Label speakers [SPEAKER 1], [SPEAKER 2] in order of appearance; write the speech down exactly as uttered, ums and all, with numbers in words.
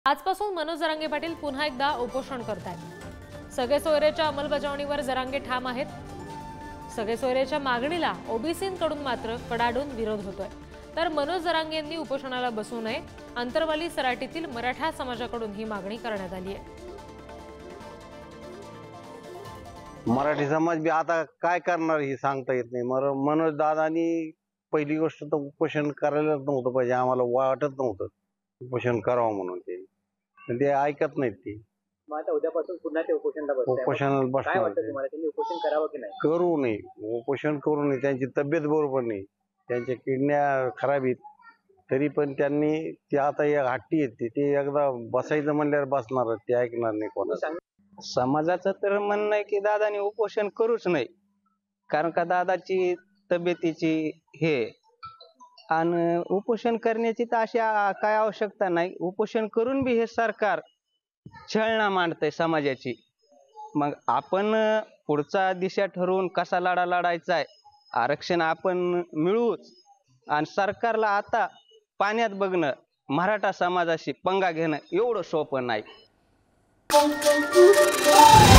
[SPEAKER 1] आजपासून मनोज जरांगे पाटील पुन्हा एकदा उपोषण करतायत। सगळे सोयरेच्या अंमलबजावणीवर जरांगे ठाम आहेत। सगळे सोयरेच्या मागणीला ओबीसींकडून मात्र कडाडून विरोध होतोय। तर मनोज जरांगेंनी उपोषणाला बसू नये, अंतरवाली सराटीतील मराठा समाजाकडून ही मागणी करण्यात आली आहे।
[SPEAKER 2] मराठी समाज बी आता काय करणार हे सांगता येत नाही। मनोज दादांनी पहिली गोष्ट तर उपोषण करायला नव्हतं पाहिजे, आम्हाला वाटत नव्हतं उपोषण करावं म्हणून। ते ते ऐकत नाहीत। ते
[SPEAKER 3] मग आता उद्यापासून पुन्हा ते उपोषणाला बसताय।
[SPEAKER 2] उपोषणाला बसणार।
[SPEAKER 3] काय वाटतं तुम्हाला, त्यांनी उपोषण करावं की नाही?
[SPEAKER 2] करू नये, उपोषण करू नये। त्यांची तब्येत बरोबर नाही, त्यांच्या किडन्या खराब आहेत, तरी पण त्यांनी ते आता एक हट्टी आहेत। ते एकदा बसायचं म्हणल्यावर बसणार, ते ऐकणार नाही कोणाचं।
[SPEAKER 4] समाजाचं तर म्हणणं आहे की दादानी उपोषण करूच नाही, कारण का दादाची तब्येतीची हे आणि उपोषण करण्याची तर अशी काय आवश्यकता नाही। उपोषण करून बी हे सरकार छळणा मांडतंय समाजाची। मग आपण पुढचा दिशा ठरवून कसा लढा लढायचा आहे, आरक्षण आपण मिळवूच। आणि सरकारला आता पाण्यात बघणं, मराठा समाजाशी पंगा घेणं एवढं सोपं नाही।